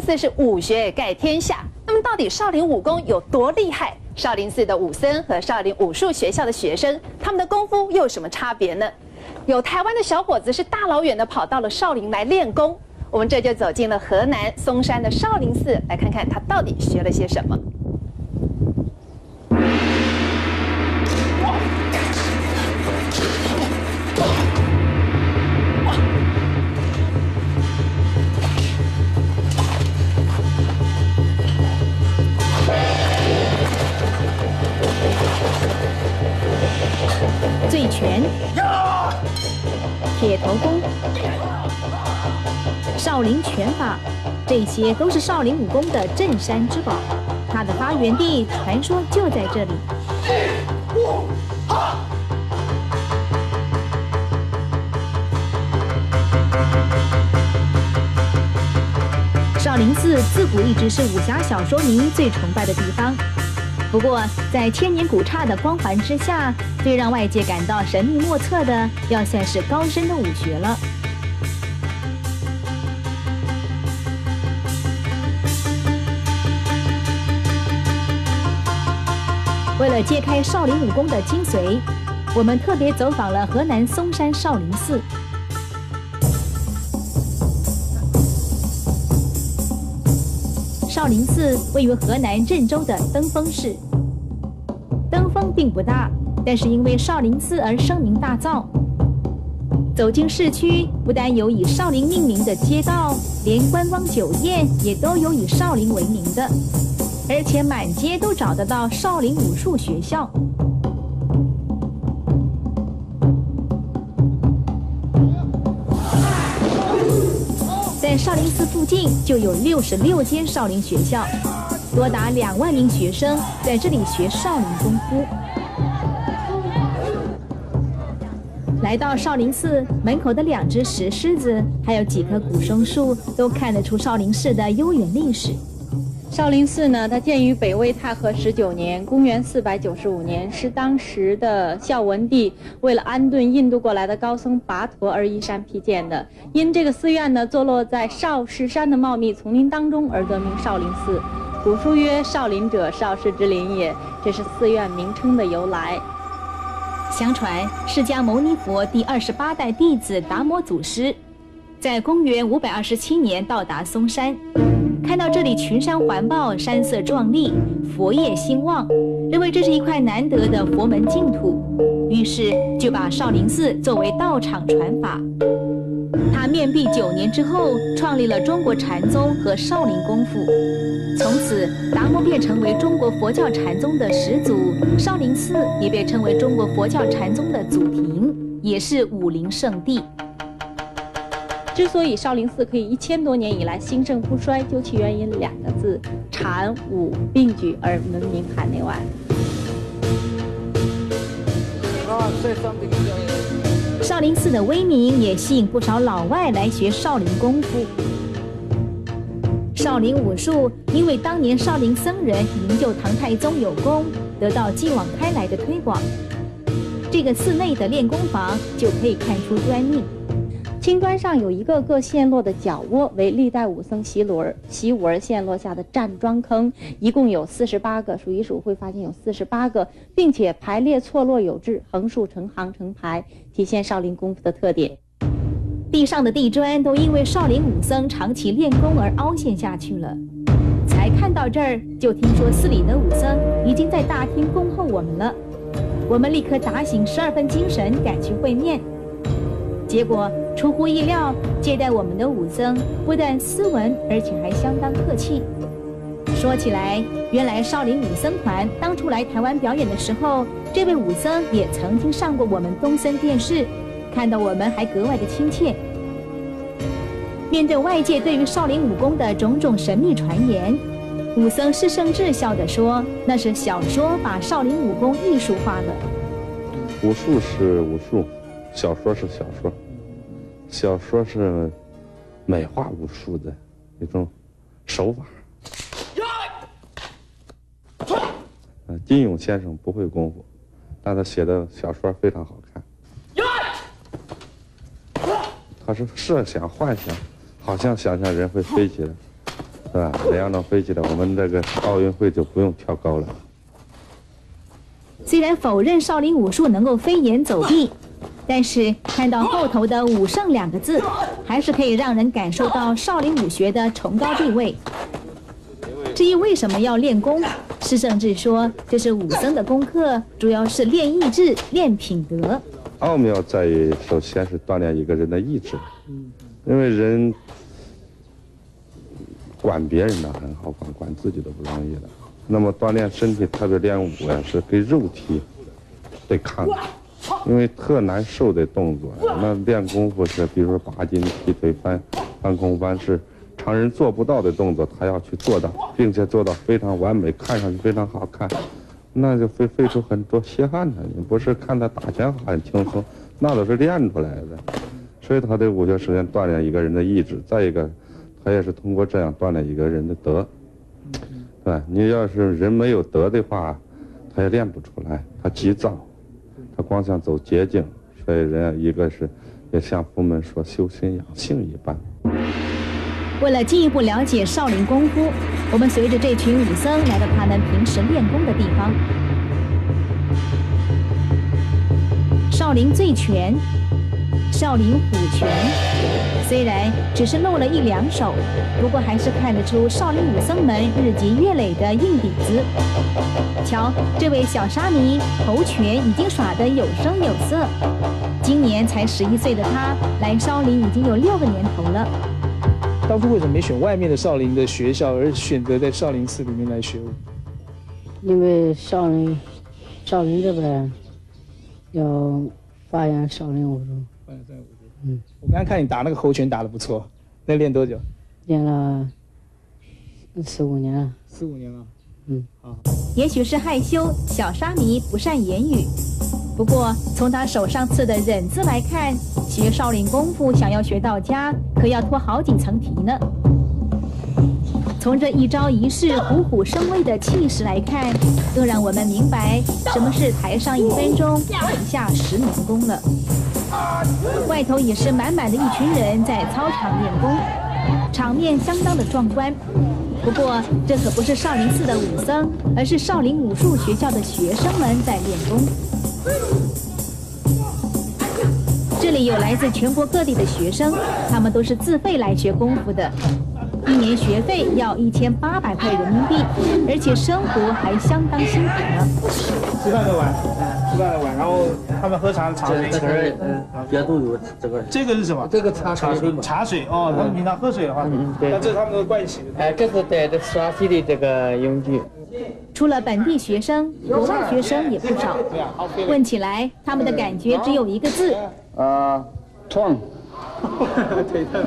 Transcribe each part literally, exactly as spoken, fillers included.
寺是武学盖天下，那么到底少林武功有多厉害？少林寺的武僧和少林武术学校的学生，他们的功夫又有什么差别呢？有台湾的小伙子是大老远的跑到了少林来练功，我们这就走进了河南嵩山的少林寺，来看看他到底学了些什么。 醉拳、铁头功、少林拳法，这些都是少林武功的镇山之宝。它的发源地传说就在这里。少林寺自古一直是武侠小说迷最崇拜的地方。 不过，在千年古刹的光环之下，最让外界感到神秘莫测的，要算是高深的武学了。为了揭开少林武功的精髓，我们特别走访了河南嵩山少林寺。 少林寺位于河南郑州的登封市。登封并不大，但是因为少林寺而声名大噪。走进市区，不但有以少林命名的街道，连观光酒店也都有以少林为名的，而且满街都找得到少林武术学校。 在少林寺附近就有六十六间少林学校，多达两万名学生在这里学少林功夫。来到少林寺门口的两只石狮子，还有几棵古松树，都看得出少林寺的悠远历史。 少林寺呢，它建于北魏太和十九年，公元四百九十五年，是当时的孝文帝为了安顿印度过来的高僧跋陀而依山辟建的。因这个寺院呢，坐落在少室山的茂密丛林当中，而得名少林寺。古书曰：“少林者，少室之林也。”这是寺院名称的由来。 相传，释迦牟尼佛第二十八代弟子达摩祖师，在公元五百二十七年到达嵩山。 看到这里群山环抱，山色壮丽，佛业兴旺，认为这是一块难得的佛门净土，于是就把少林寺作为道场传法。他面壁九年之后，创立了中国禅宗和少林功夫。从此，达摩便成为中国佛教禅宗的始祖，少林寺也被称为中国佛教禅宗的祖庭，也是武林圣地。 之所以少林寺可以一千多年以来兴盛不衰，究其原因两个字：禅武并举而闻名海内外。 少林寺的威名也吸引不少老外来学少林功夫。少林武术因为当年少林僧人营救唐太宗有功，得到继往开来的推广。这个寺内的练功房就可以看出端倪。 青砖上有一个个陷落的角窝，为历代武僧习武而习武而陷落下的站桩坑，一共有四十八个，数一数会发现有四十八个，并且排列错落有致，横竖成行成排，体现少林功夫的特点。 地上的地砖都因为少林武僧长期练功而凹陷下去了。才看到这儿，就听说寺里的武僧已经在大厅恭候我们了。我们立刻打醒十二分精神，赶去会面。 结果出乎意料，接待我们的武僧不但斯文，而且还相当客气。说起来，原来少林武僧团当初来台湾表演的时候，这位武僧也曾经上过我们东森电视，看到我们还格外的亲切。面对外界对于少林武功的种种神秘传言，武僧施胜志笑地说：“那是小说把少林武功艺术化的。 武术是武术。” 小说是小说，小说是美化武术的一种手法。呃，金庸先生不会功夫，但他写的小说非常好看。他是设想、幻想，好像想象人会飞起来， 对吧？这样能飞起来，我们这个奥运会就不用跳高了。 虽然否认少林武术能够飞檐走壁，但是看到后头的武圣两个字，还是可以让人感受到少林武学的崇高地位。至于为什么要练功，施圣智说，这是武僧的功课，主要是练意志、练品德。 奥妙在于，首先是锻炼一个人的意志，因为人管别人的很好管，管自己都不容易了。那么锻炼身体，特别练武呀，是跟肉体对抗的，因为特难受的动作。那练功夫是，比如说拔筋、劈腿、翻翻空翻，是常人做不到的动作，他要去做到，并且做到非常完美，看上去非常好看，那就费费出很多血汗的。你不是看他打拳很轻松，那都是练出来的。所以他的武学首先锻炼一个人的意志，再一个，他也是通过这样锻炼一个人的德。对吧？你要是人没有德的话，他也练不出来，他急躁，他光想走捷径。所以人一个是，也像佛门说修心养性一般。 为了进一步了解少林功夫，我们随着这群武僧来到他们平时练功的地方。少林醉拳、少林虎拳，虽然只是露了一两手，不过还是看得出少林武僧们日积月累的硬底子。瞧，这位小沙弥头拳已经耍得有声有色。今年才十一岁的他，来少林已经有六个年头了。 当初为什么没选外面的少林的学校，而选择在少林寺里面来学武？ 因为少林，少林这边要发扬少林武术。 发扬少林武术。 嗯， 我刚才看你打那个猴拳打得不错，那练多久？ 练了四五年了。 四五年了。 嗯， 好。 也许是害羞，小沙弥不善言语。不过从他手上刺的忍字来看，学少林功夫想要学到家，可要脱好几层皮呢。从这一招一式虎虎生威的气势来看，更让我们明白什么是台上一分钟，台下十年功了。外头也是满满的一群人在操场练功，场面相当的壮观。不过这可不是少林寺的武僧，而是少林武术学校的学生们在练功。这里有来自全国各地的学生，他们都是自费来学功夫的。一年学费要一千八百块人民币，而且生活还相当辛苦呢。 吃饭的碗，吃饭的碗，然后他们喝茶茶水。 这个嗯，别都有这个。 这个是什么？ 这个茶茶水。 茶水哦，他们平常喝水的话， 嗯对。 那这是他们的盥洗。 哎，这是带着刷洗的这个用具。 除了本地学生，国外学生也不少。问起来，他们的感觉只有一个字： 啊，痛。 腿疼。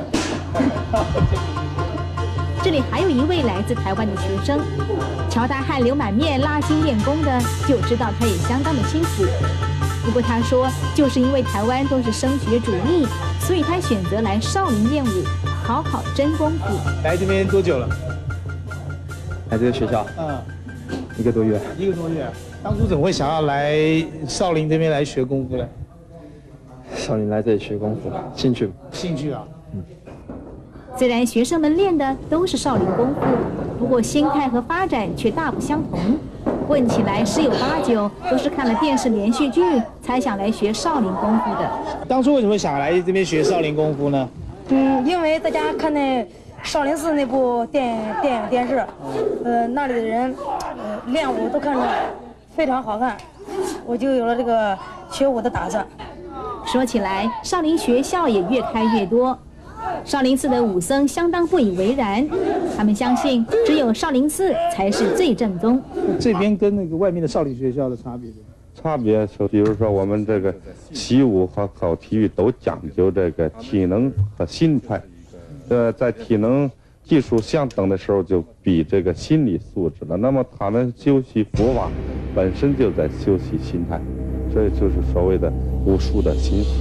这里还有一位来自台湾的学生，瞧他汗流满面拉筋练功的，就知道他也相当的辛苦。不过他说，就是因为台湾都是升学主义，所以他选择来少林练武，好好真功夫。 来这边多久了？ 来这个学校， 嗯， 一个多月。 一个多月。当初怎么会想要来少林这边来学功夫呢？ 少林来这里学功夫，兴趣。 兴趣啊。 嗯。 虽然学生们练的都是少林功夫，不过心态和发展却大不相同。问起来十有八九都是看了电视连续剧才想来学少林功夫的。 当初为什么想来这边学少林功夫呢？ 嗯，因为在家看那少林寺那部电电影电视，呃，那里的人呃练武都看着非常好看，我就有了这个学武的打算。 说起来，少林学校也越开越多。少林寺的武僧相当不以为然，他们相信只有少林寺才是最正宗。 这边跟那个外面的少林学校的差别？ 差别是，比如说我们这个习武和考体育都讲究这个体能和心态，呃，在体能技术相等的时候，就比这个心理素质了。那么他们修习佛法本身就在修习心态，这就是所谓的武术的心术。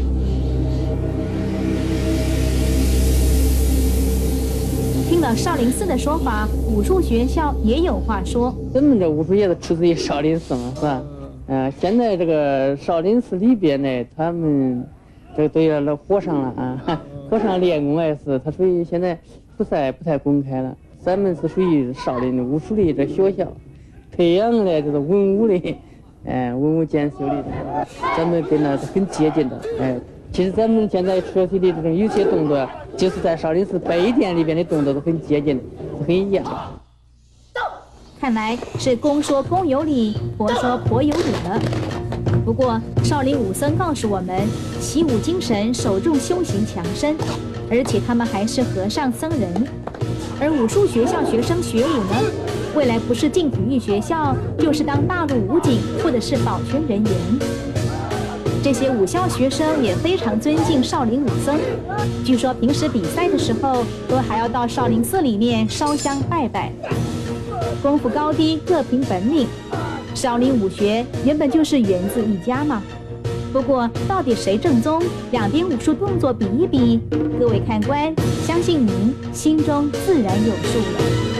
听了少林寺的说法，武术学校也有话说。 咱们这武术也是出自于少林寺嘛，是吧？呃，现在这个少林寺里边呢，他们这个对了和尚了啊，和尚练功也是，他属于现在不再不太公开了。 咱们是属于少林的武术的这学校，培养的这个文武的，哎，文武兼修的，咱们跟那是很接近的，哎。其实咱们现在学习的这种有些动作，就是在少林寺北殿里边的动作都很接近的，是很一样的。 看来是公说公有理，婆说婆有理了。不过少林武僧告诉我们，习武精神首重修行强身，而且他们还是和尚僧人。而武术学校学生学武呢，未来不是进体育学校，就是当大陆武警或者是保全人员。这些武校学生也非常尊敬少林武僧，据说平时比赛的时候，都还要到少林寺里面烧香拜拜。功夫高低各凭本领，少林武学原本就是源自一家嘛。不过到底谁正宗，两边武术动作比一比，各位看官，相信您心中自然有数了。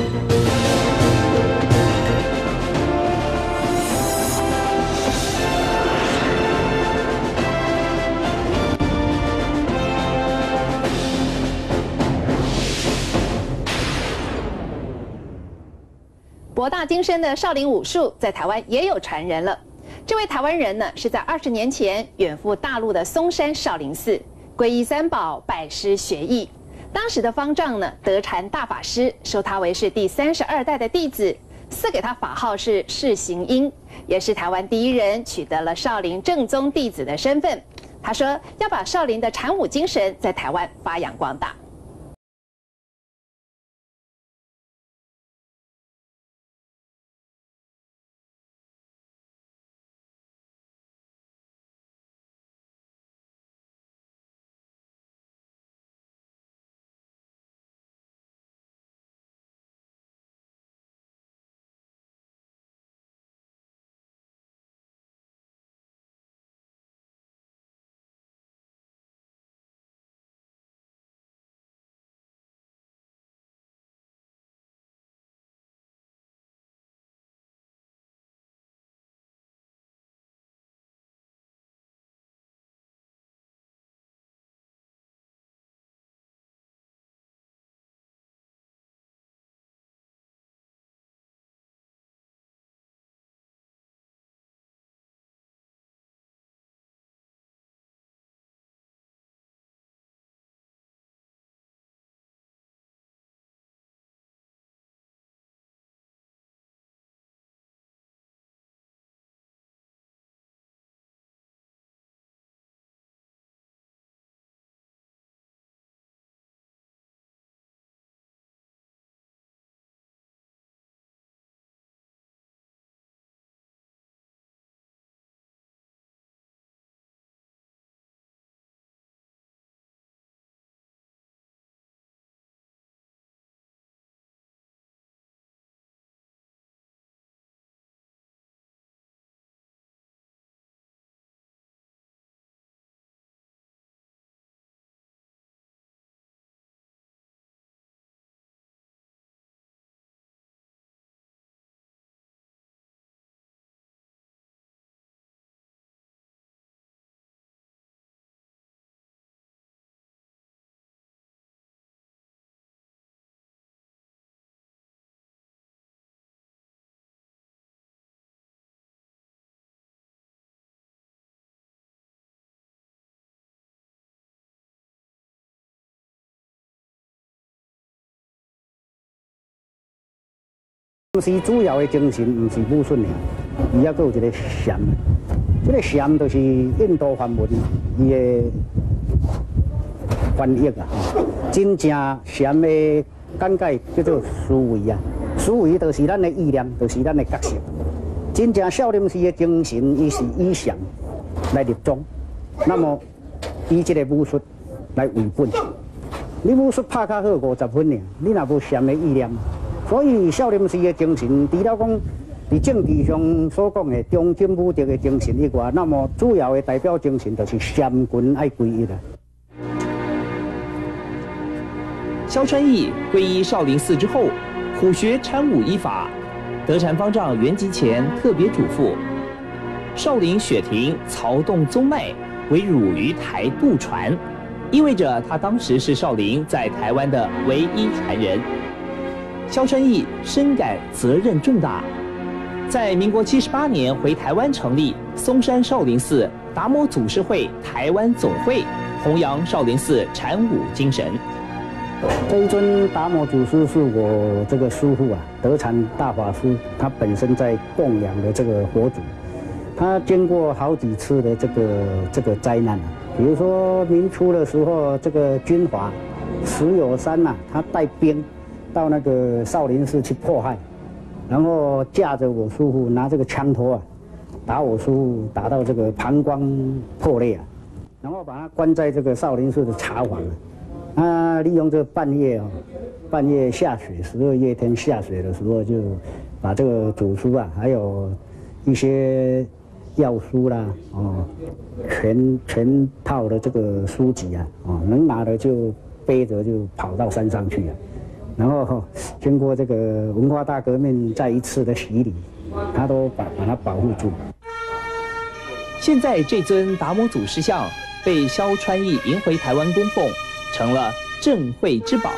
博大精深的少林武术在台湾也有传人了。这位台湾人呢，是在二十年前远赴大陆的嵩山少林寺，皈依三宝，拜师学艺。当时的方丈呢，德禅大法师收他为是第三十二代的弟子，赐给他法号是释行因，也是台湾第一人取得了少林正宗弟子的身份。他说要把少林的禅武精神在台湾发扬光大。 是主要的精神，不是武术尔，伊还佫有一个禅。这个禅就是印度梵文，伊的翻译啊。真正禅的简介叫做思维啊，思维就是咱的意念，就是咱的觉醒。真正少林寺的精神，伊是以禅来立宗，那么以这个武术来为本。你武术拍较好五十分尔，你若无禅的意念。所以少林寺的精神，除了讲在政治上所讲的忠贞武德的精神以外，那么主要的代表精神就是三军爱归一了。 萧川义皈依少林寺之后，苦学禅武医法。德禅方丈圆寂前特别嘱咐：少林雪亭曹洞宗脉为汝于台渡传，意味着他当时是少林在台湾的唯一传人。 萧川义深感责任重大，在民国七十八年回台湾成立松山少林寺达摩祖师会台湾总会，弘扬少林寺禅武精神。 这一尊达摩祖师是我这个师父啊，德禅大法师，他本身在供养的这个佛祖，他经过好几次的这个这个灾难啊，比如说民初的时候，这个军阀石友山呐、啊，他带兵到那个少林寺去迫害，然后架着我师父拿这个枪托啊，打我师父，打到这个膀胱破裂啊，然后把他关在这个少林寺的茶房啊。他利用这个半夜哦，半夜下雪，十二月天下雪的时候，就把这个祖书啊，还有一些药书啦，哦，全全套的这个书籍啊，哦，能拿的就背着就跑到山上去了。然后经过这个文化大革命再一次的洗礼，他都把把它保护住。 现在这尊达摩祖师像被萧川义迎回台湾供奉，成了镇会之宝。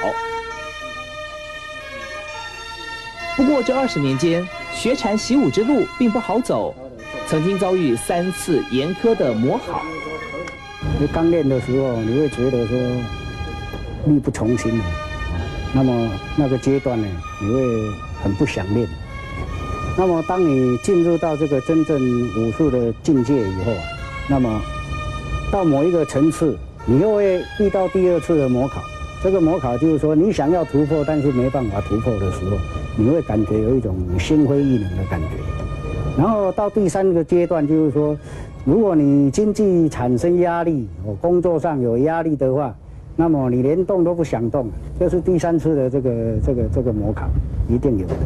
不过这二十年间，学禅习武之路并不好走，曾经遭遇三次严苛的磨考。 你刚练的时候，你会觉得说力不从心。那么那个阶段呢，你会很不想练。那么当你进入到这个真正武术的境界以后，那么到某一个层次，你又会遇到第二次的模考。这个模考就是说，你想要突破，但是没办法突破的时候，你会感觉有一种心灰意冷的感觉。然后到第三个阶段，就是说，如果你经济产生压力，或工作上有压力的话，那么你连动都不想动，这是第三次的这个这个这个模考，一定有的。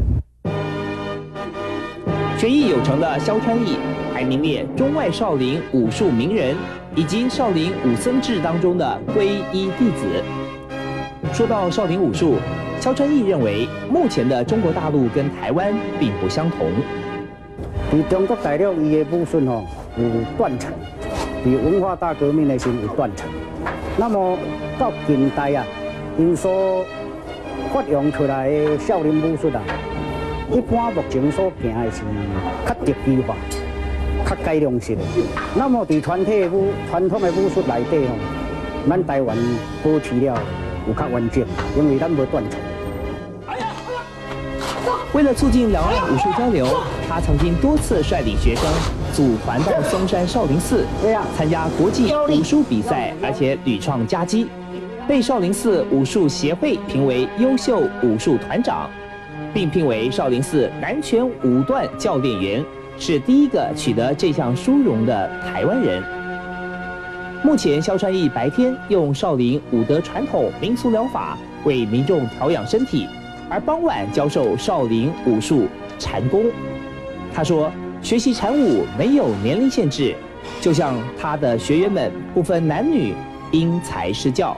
学艺有成的萧川义，还名列中外少林武术名人以及少林武僧制当中的皈依弟子。说到少林武术，萧川义认为，目前的中国大陆跟台湾并不相同。 在中国大陆，伊的武术吼有断层，在文化大革命的时候有断层。那么到近代啊，因所发扬出来的少林武术啊，一般目前所行的是较特技化、较改良式的。那么在传统的武传统的武术内底吼，咱台湾保持了有较完整，因为咱无断层。 为了促进两岸武术交流，他曾经多次率领学生组团到松山少林寺参加国际武术比赛，而且屡创佳绩，被少林寺武术协会评为优秀武术团长，并聘为少林寺南拳五段教练员，是第一个取得这项殊荣的台湾人。目前，萧川义白天用少林武德传统民俗疗法为民众调养身体，而傍晚教授少林武术禅功。他说，学习禅武没有年龄限制，就像他的学员们不分男女，因材施教。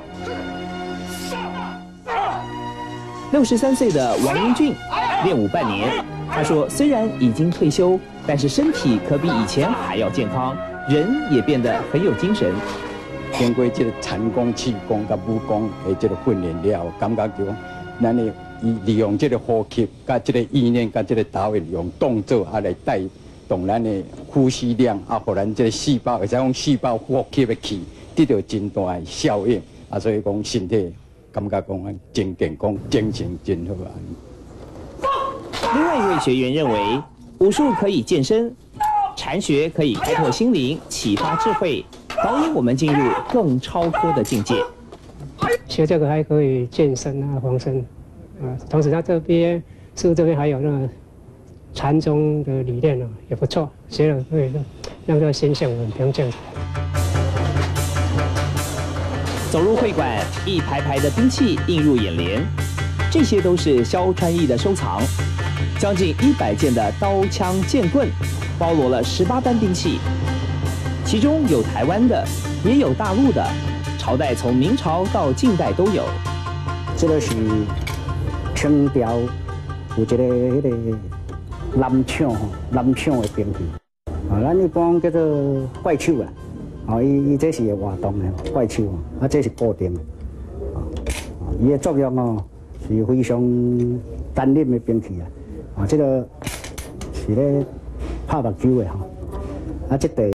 六十三岁的王英俊练武半年，他说，虽然已经退休，但是身体可比以前还要健康，人也变得很有精神。 经过这个禅功、气功、甲武功的这个训练了后，感觉就讲，咱的利用这个呼吸、甲这个意念、甲这个导演，用动作啊来带动咱的呼吸量，啊，互咱这个细胞，或者讲细胞呼吸的气，得到真大的效应，啊，所以讲身体感觉讲真健康、精神真好啊。 另外一位学员认为，武术可以健身，禅学可以开拓心灵、启发智慧，导引我们进入更超脱的境界。 学这个还可以健身啊、防身啊，同时他这边师这边还有那个禅宗的理念啊，也不错，学了可以让这个心性很平静。 走入会馆，一排排的兵器映入眼帘，这些都是萧川义的收藏。将近一百件的刀枪剑棍，包罗了十八般兵器，其中有台湾的，也有大陆的，朝代从明朝到近代都有。 这个是清朝有一个迄个蓝枪吼，蓝枪的兵器，啊，咱一般叫做怪手啊，啊，伊伊这是活动的怪手啊，啊，这是固定的，啊，伊的作用哦是是非常单刃的兵器啊！啊，这个是咧拍目睭的吼，啊，这地。